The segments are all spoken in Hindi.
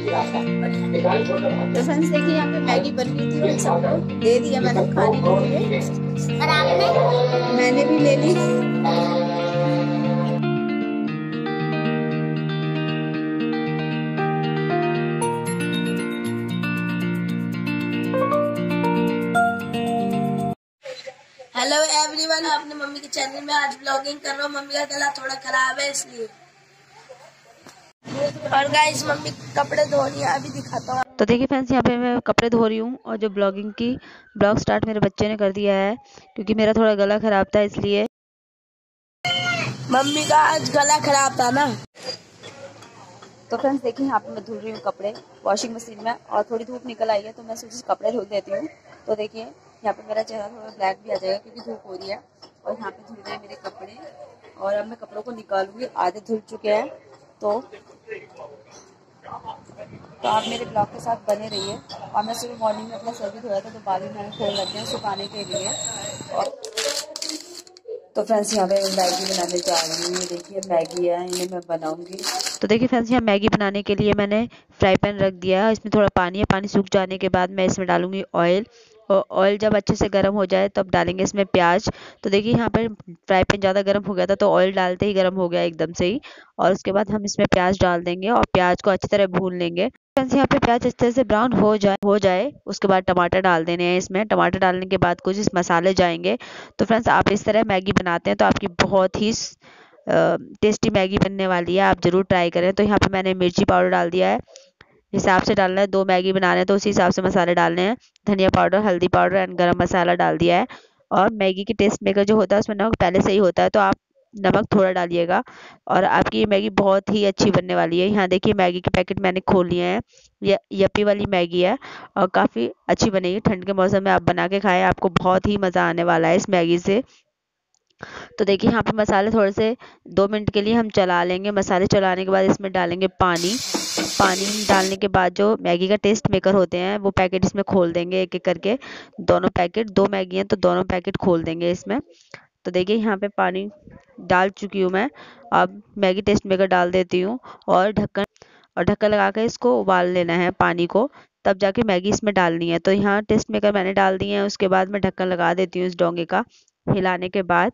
तो फ्रेंड्स देखिए यहाँ पे मैगी बन रही थी और सबको दे दिया मैंने खाने के लिए। और आपने? मैंने भी ले ली। हेलो एवरीवन, अपने मम्मी के चैनल में आज ब्लॉगिंग कर रहा हूँ। मम्मी का गला थोड़ा खराब है इसलिए। और गाइस मम्मी कपड़े धो रही है, अभी दिखाता हूँ। तो देखिए फ्रेंड्स, यहाँ पे मैं कपड़े धो रही हूँ और जो ब्लॉग स्टार्ट मेरे बच्चे ने कर दिया है क्योंकि मेरा थोड़ा गला खराब था इसलिए। मम्मी का आज गला खराब था ना। तो फ्रेंड्स देखिए यहाँ पे मैं धुल रही हूँ कपड़े वॉशिंग मशीन में और थोड़ी धूप निकल आई है तो मैं सोची कपड़े धुल देती हूँ। तो देखिए यहाँ पे मेरा चेहरा थोड़ा ब्लैक भी आ जाएगा क्योंकि धूप हो रही है। और यहाँ पे धुल रहे हैं मेरे कपड़े और अब मैं कपड़ों को निकालूंगी। आधे धुल चुके हैं तो आप मेरे ब्लॉग के साथ बने रहिए। और मैं सुबह मॉर्निंग में अपना सर भी धोया था तो बाल भी मैंने खोल रखे हैं सुखाने के लिए। और तो फ्रेंड्स यहाँ पे मैगी बनाने जा रही हूँ। ये देखिए मैगी है, इन्हें मैं बनाऊंगी। तो देखिए फ्रेंड्स यहाँ मैगी बनाने के लिए मैंने फ्राई पैन रख दिया है। इसमें थोड़ा पानी है, पानी सूख जाने के बाद मैं इसमें डालूंगी ऑयल। और ऑयल जब अच्छे से गर्म हो जाए तब डालेंगे इसमें प्याज। तो देखिए यहाँ पे फ्राई पैन ज़्यादा गर्म हो गया था तो ऑयल डालते ही गर्म हो गया एकदम से ही। और उसके बाद हम इसमें प्याज डाल देंगे और प्याज को अच्छी तरह भून लेंगे। फ्रेंड्स यहाँ पे प्याज अच्छे से ब्राउन हो जाए उसके बाद टमाटर डाल देने हैं इसमें। टमाटर डालने के बाद कुछ इस मसाले जाएंगे। तो फ्रेंड्स आप इस तरह मैगी बनाते हैं तो आपकी बहुत ही टेस्टी मैगी बनने वाली है, आप ज़रूर ट्राई करें। तो यहाँ पे मैंने मिर्ची पाउडर डाल दिया है, हिसाब से डालना है। 2 मैगी बनाने हैं तो उसी हिसाब से मसाले डालने हैं। धनिया पाउडर, हल्दी पाउडर एंड गरम मसाला डाल दिया है। और मैगी की टेस्ट मेकर जो होता है उसमें नमक पहले से ही होता है तो आप नमक थोड़ा डालिएगा और आपकी ये मैगी बहुत ही अच्छी बनने वाली है। यहाँ देखिए मैगी के पैकेट मैंने खोल लिए हैं। ये यप्पी वाली मैगी है और काफ़ी अच्छी बनेगी। ठंड के मौसम में आप बना के खाएं, आपको बहुत ही मज़ा आने वाला है इस मैगी से। तो देखिए यहाँ पे मसाले थोड़े से 2 मिनट के लिए हम चला लेंगे। मसाले चलाने के बाद इसमें डालेंगे पानी। पानी डालने के बाद जो मैगी का टेस्ट मेकर होते हैं वो पैकेट इसमें खोल देंगे एक एक करके। दोनों पैकेट, 2 मैगी हैं तो दोनों पैकेट खोल देंगे इसमें। तो देखिए यहाँ पे पानी डाल चुकी हूँ मैं। अब मैगी टेस्ट मेकर डाल देती हूँ और ढक्कन लगा कर इसको उबाल लेना है पानी को, तब जाके मैगी इसमें डालनी है। तो यहाँ टेस्ट मेकर मैंने डाल दिए हैं। उसके बाद मैं ढक्कन लगा देती हूँ इस डोंगे का हिलाने के बाद।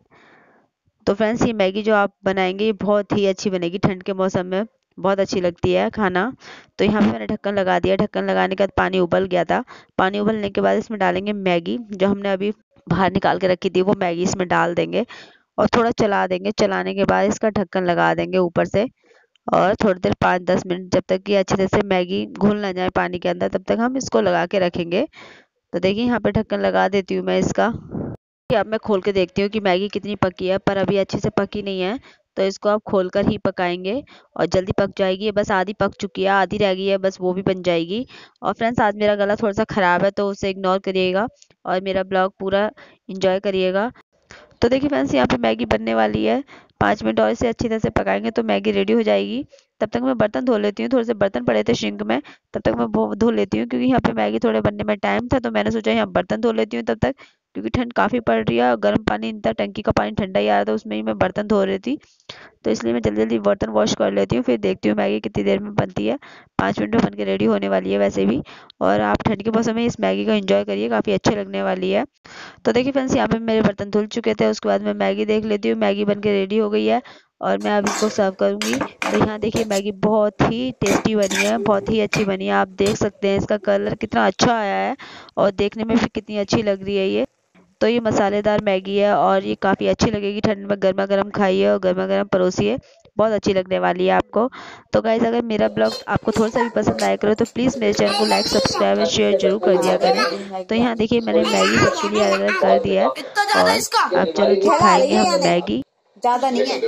तो फ्रेंड्स ये मैगी जो आप बनाएंगे ये बहुत ही अच्छी बनेगी। ठंड के मौसम में बहुत अच्छी लगती है खाना। तो यहाँ पे मैंने ढक्कन लगा दिया। ढक्कन लगाने के बाद पानी उबल गया था। पानी उबलने के बाद इसमें डालेंगे मैगी जो हमने अभी बाहर निकाल के रखी थी, वो मैगी इसमें डाल देंगे और थोड़ा चला देंगे। चलाने के बाद इसका ढक्कन लगा देंगे ऊपर से और थोड़ी देर 5-10 मिनट जब तक कि अच्छे तरह से मैगी घुल ना जाए पानी के अंदर तब तक हम इसको लगा के रखेंगे। तो देखिए यहाँ पे ढक्कन लगा देती हूँ मैं इसका। अब मैं खोल के देखती हूँ कि मैगी कितनी पकी है, पर अभी अच्छे से पकी नहीं है तो इसको आप खोलकर ही पकाएंगे और जल्दी पक जाएगी। ये बस आधी पक चुकी है, आधी रह गई है बस, वो भी बन जाएगी। और फ्रेंड्स आज मेरा गला थोड़ा सा ख़राब है तो उसे इग्नोर करिएगा और मेरा ब्लॉग पूरा इंजॉय करिएगा। तो देखिए फ्रेंड्स यहाँ पे मैगी बनने वाली है। 5 मिनट और इसे अच्छी तरह से पकाएंगे तो मैगी रेडी हो जाएगी। तब तक मैं बर्तन धो लेती हूँ। थोड़े से बर्तन पड़े थे सिंक में, तब तक मैं वो धो लेती हूँ क्योंकि यहाँ पे मैगी थोड़े बनने में टाइम था तो मैंने सोचा यहाँ बर्तन धो लेती हूँ तब तक, क्योंकि ठंड काफ़ी पड़ रही है और गर्म पानी था, टंकी का पानी ठंडा ही आ रहा था, उसमें ही मैं बर्तन धो रही थी। तो इसलिए मैं जल्दी जल्दी बर्तन वॉश कर लेती हूँ, फिर देखती हूँ मैगी कितनी देर में बनती है। 5 मिनट में बन के रेडी होने वाली है वैसे भी। और आप ठंड के मौसम में इस मैगी को एंजॉय करिए, काफ़ी अच्छी लगने वाली है। तो देखिए फ्रेंड्स यहाँ पे मेरे बर्तन धुल चुके थे। उसके बाद मैं मैगी देख लेती हूँ, मैगी बन के रेडी हो गई है और मैं अब इसको सर्व करूँगी। तो यहाँ देखिए मैगी बहुत ही टेस्टी बनी है, बहुत ही अच्छी बनी है। आप देख सकते हैं इसका कलर कितना अच्छा आया है और देखने में भी कितनी अच्छी लग रही है ये। तो ये मसालेदार मैगी है और ये काफ़ी अच्छी लगेगी ठंड में। गर्मा गर्म खाइए और गर्मा गर्म परोसिए, बहुत अच्छी लगने वाली है आपको। तो गाइज़ अगर मेरा ब्लॉग आपको थोड़ा सा भी पसंद आया करो तो प्लीज़ मेरे चैनल को लाइक, सब्सक्राइब और शेयर जरूर कर दिया करें। तो यहाँ देखिए मैंने मैगी सबके लिए अलग अलग कर दिया है और अब चलो जी खाएंगे हम मैगी। ज्यादा नहीं है।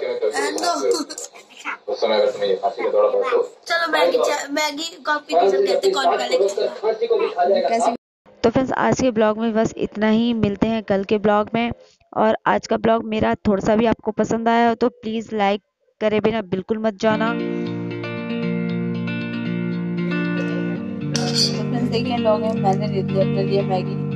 उस समय अगर तुम्हें फांसी का दौरा पड़ा तो चलो मैगी कॉम्पिटिशन कहते कौन पहले। तो फ्रेंड्स आज के ब्लॉग में बस इतना ही, मिलते हैं कल के ब्लॉग में। और आज का ब्लॉग मेरा थोड़ा सा भी आपको पसंद आया हो तो प्लीज़ लाइक करे बिना बिल्कुल मत जाना। तो फ्रेंड्स देखिए लोग मैंने ले लिया अपने लिए मैगी।